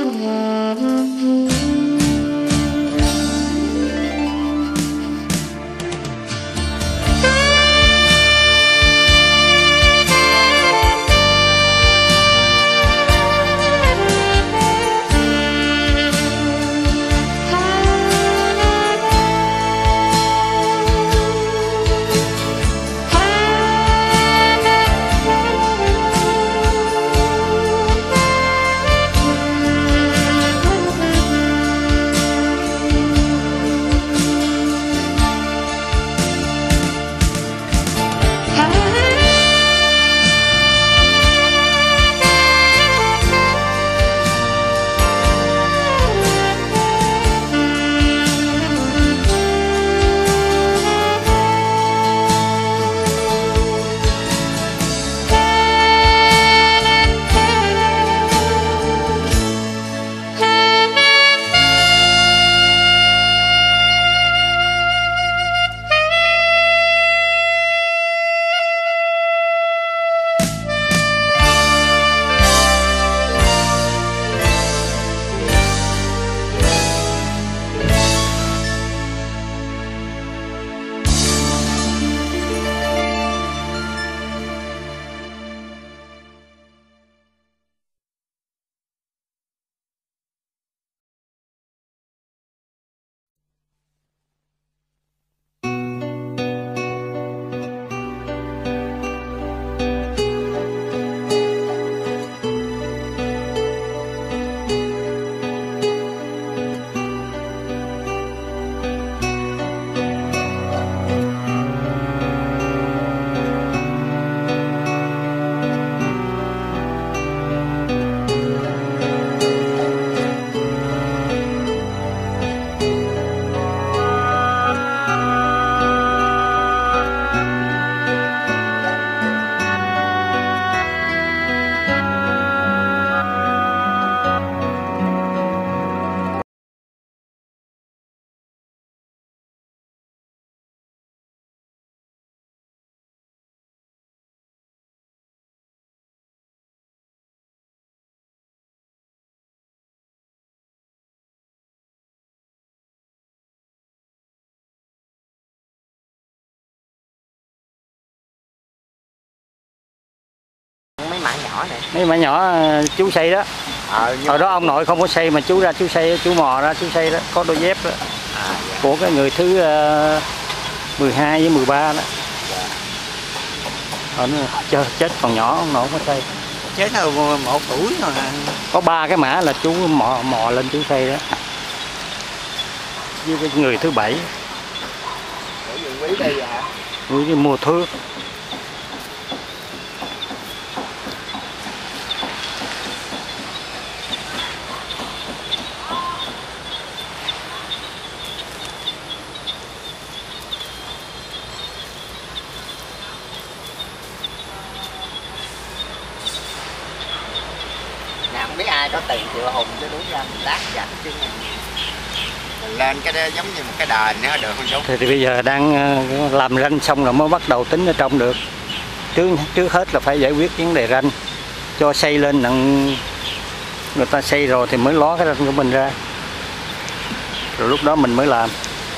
Mấy mã nhỏ này. Mấy mã nhỏ chú xây đó. Hồi đó ông nội không có xây mà chú ra chú xây, chú mò ra chú xây đó, có đôi dép đó. Dạ. Của cái người thứ 12 với 13 đó. Dạ. Chết còn nhỏ ông nội không có xây. Chết là 1 tuổi rồi. Có 3 cái mã là chú mò lên chú xây đó. Với cái người thứ 7. Quý đây hả? Quý đi mua thước. Không biết ai có tiền chịu hùng chứ đúng ra mình lát dạch chứ mình lên cái đó giống như một cái đền nữa được không chú? Thì bây giờ đang làm ranh xong rồi mới bắt đầu tính ở trong được. Trước hết là phải giải quyết vấn đề ranh, cho xây lên người ta xây rồi thì mới ló cái ranh của mình ra, rồi lúc đó mình mới làm.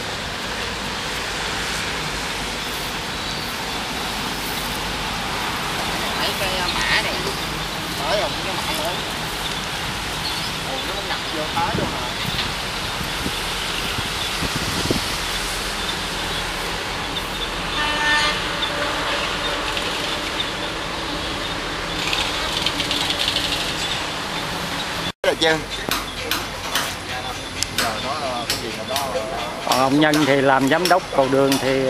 Mấy cái mã này tới rồi, cái mã lớn nó nằm vô tới luôn rồi. Được chưa? Còn ông Nhân thì làm giám đốc cầu đường thì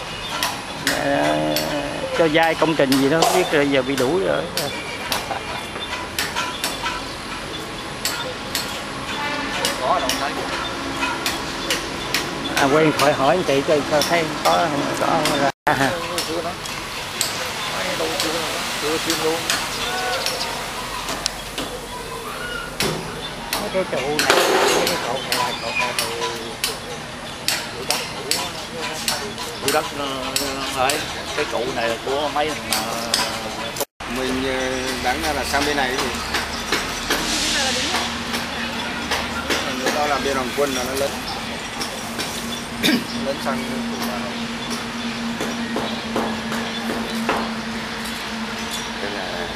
cho vay công trình gì đó không biết, rồi giờ bị đuổi rồi. Quen khỏi hỏi anh chị coi thấy có ra ha. Cái trụ này, cái cột này là cột này Trụ đất ấy, cái trụ này là của mấy thằng mình đặng ra là sang bên này thì làm biên phòng quân là nó lớn lớn sang đây là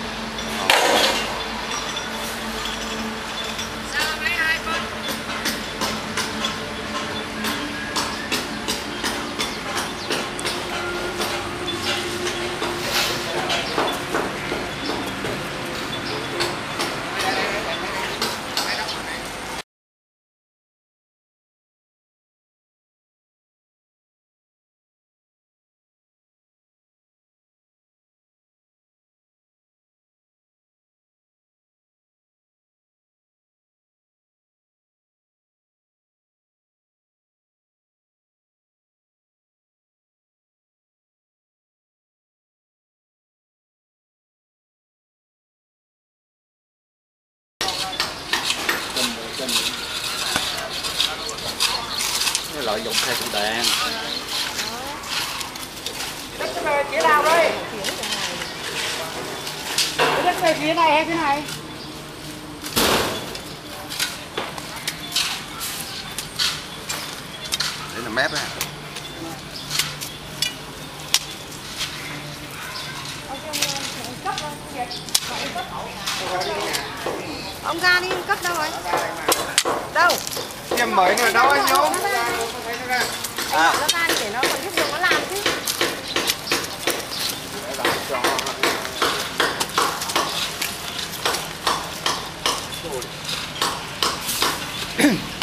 cái lợi dụng xe cũng đèn. Đất về phía nào đây? Đất về phía này hay phía này? đấy là mép á. Ông ra đi, cấp đâu rồi? Đâu? Em mới này đâu anh nhung? Nó ra đi để nó còn giúp nó làm chứ. Cho